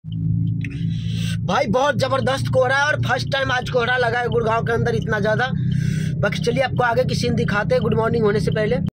भाई बहुत जबरदस्त कोहरा है और फर्स्ट टाइम आज कोहरा लगा है गुड़गांव के अंदर इतना ज्यादा। बाकी चलिए आपको आगे की सीन दिखाते हैं गुड मॉर्निंग होने से पहले।